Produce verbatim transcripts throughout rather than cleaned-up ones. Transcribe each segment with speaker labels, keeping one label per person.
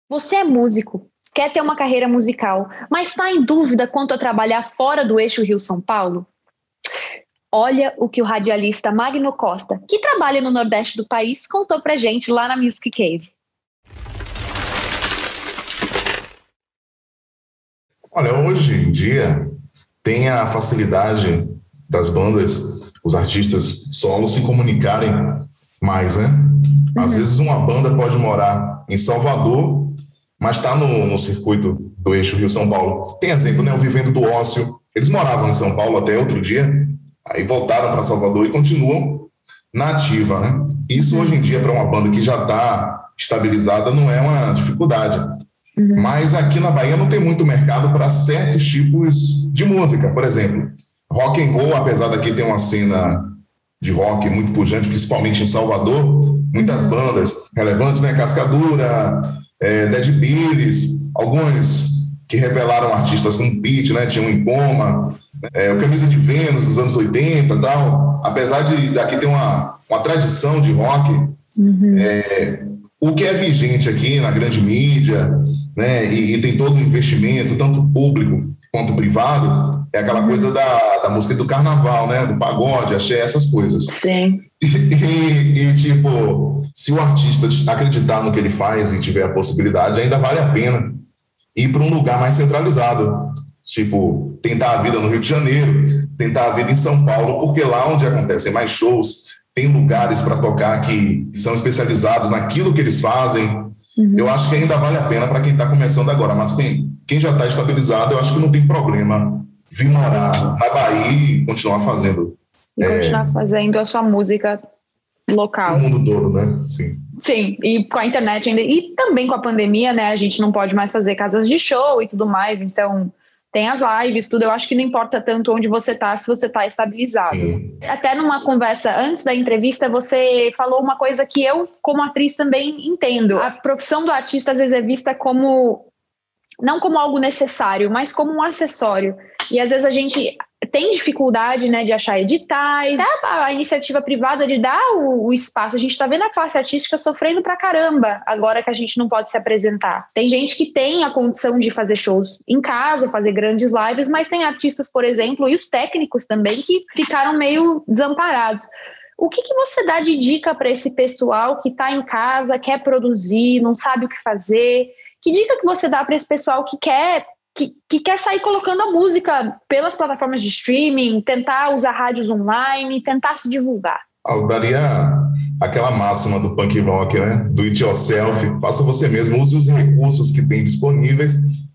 Speaker 1: Você é músico, quer ter uma carreira musical, mas está em dúvida quanto a trabalhar fora do eixo Rio-São Paulo? Olha o que o radialista Magno Costa, que trabalha no Nordeste do país, contou pra gente lá na Music Cave.
Speaker 2: Olha, hoje em dia tem a facilidade das bandas, os artistas solos se comunicarem mais, né? Às uhum. vezes uma banda pode morar em Salvador, mas está no, no circuito do eixo Rio-São Paulo. Tem exemplo, né? O Vivendo do Ócio. Eles moravam em São Paulo até outro dia, aí voltaram para Salvador e continuam na ativa, né? Isso hoje em dia, para uma banda que já está estabilizada, não é uma dificuldade. Uhum. Mas aqui na Bahia não tem muito mercado para certos tipos de música. Por exemplo, rock and roll, apesar daqui ter uma cena de rock muito pujante, principalmente em Salvador, muitas bandas relevantes, né? Cascadura, é, Dead Billies, alguns que revelaram artistas como Pitty, né? Tinham em Coma, é, o Camisa de Vênus dos anos oitenta e tal. Apesar de daqui ter uma, uma tradição de rock, uhum. é, o que é vigente aqui na grande mídia, né? E, e tem todo o investimento, tanto público quanto privado, é aquela uhum. coisa da, da música do carnaval, né? Do pagode, axé, essas coisas.
Speaker 1: Sim.
Speaker 2: E, e, e, tipo, se o artista acreditar no que ele faz e tiver a possibilidade, ainda vale a pena ir para um lugar mais centralizado. Tipo, tentar a vida no Rio de Janeiro, tentar a vida em São Paulo, porque lá onde acontecem mais shows, tem lugares para tocar que são especializados naquilo que eles fazem. Uhum. Eu acho que ainda vale a pena para quem está começando agora, mas quem, quem já está estabilizado, eu acho que não tem problema vir morar na Bahia e continuar fazendo.
Speaker 1: E é, continuar fazendo a sua música local.
Speaker 2: No mundo todo, né? Sim.
Speaker 1: Sim, e com a internet ainda, e também com a pandemia, né? A gente não pode mais fazer casas de show e tudo mais, então tem as lives, tudo. Eu acho que não importa tanto onde você está, se você está estabilizado.
Speaker 2: Sim.
Speaker 1: Até numa conversa antes da entrevista, você falou uma coisa que eu, como atriz, também entendo. A profissão do artista, às vezes, é vista como, não como algo necessário, mas como um acessório. E, às vezes, a gente tem dificuldade, né, de achar editais, a, a iniciativa privada de dar o, o espaço. A gente está vendo a classe artística sofrendo pra caramba agora que a gente não pode se apresentar. Tem gente que tem a condição de fazer shows em casa, fazer grandes lives, mas tem artistas, por exemplo, e os técnicos também, que ficaram meio desamparados. O que, que você dá de dica para esse pessoal que está em casa, quer produzir, não sabe o que fazer? Que dica que você dá para esse pessoal que quer Que, que quer sair colocando a música pelas plataformas de streaming, tentar usar rádios online, tentar se divulgar?
Speaker 2: Eu daria aquela máxima do punk rock, né? Do it yourself, faça você mesmo, use os recursos que tem disponíveis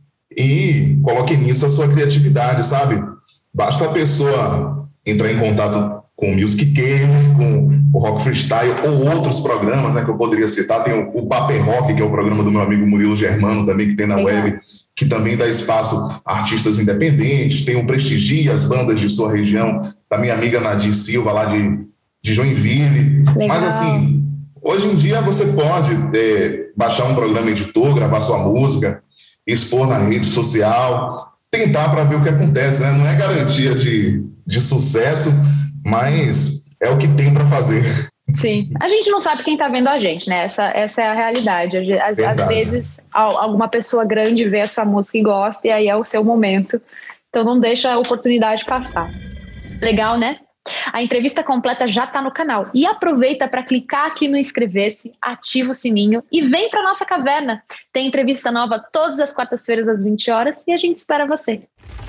Speaker 2: e coloque nisso a sua criatividade, sabe? Basta a pessoa entrar em contato com o Music Cave, com o Rock Freestyle ou outros programas, né, que eu poderia citar. Tem o, o Paper Rock, que é o programa do meu amigo Murilo Germano, também, que tem na Legal. web, que também dá espaço a artistas independentes. Tem o Prestigia, as bandas de sua região, da minha amiga Nadir Silva, lá de, de Joinville.
Speaker 1: Legal.
Speaker 2: Mas, assim, hoje em dia você pode é, baixar um programa editor, gravar sua música, expor na rede social, tentar para ver o que acontece, né? Não é garantia de, de sucesso, mas é o que tem para fazer.
Speaker 1: Sim, a gente não sabe quem está vendo a gente, né? Essa, essa é a realidade. Às, às vezes alguma pessoa grande vê a sua música e gosta, e aí é o seu momento. Então não deixa a oportunidade passar. Legal, né? A entrevista completa já está no canal. E aproveita para clicar aqui no inscrever-se, ativa o sininho e vem para nossa caverna. Tem entrevista nova todas as quartas-feiras às vinte horas e a gente espera você.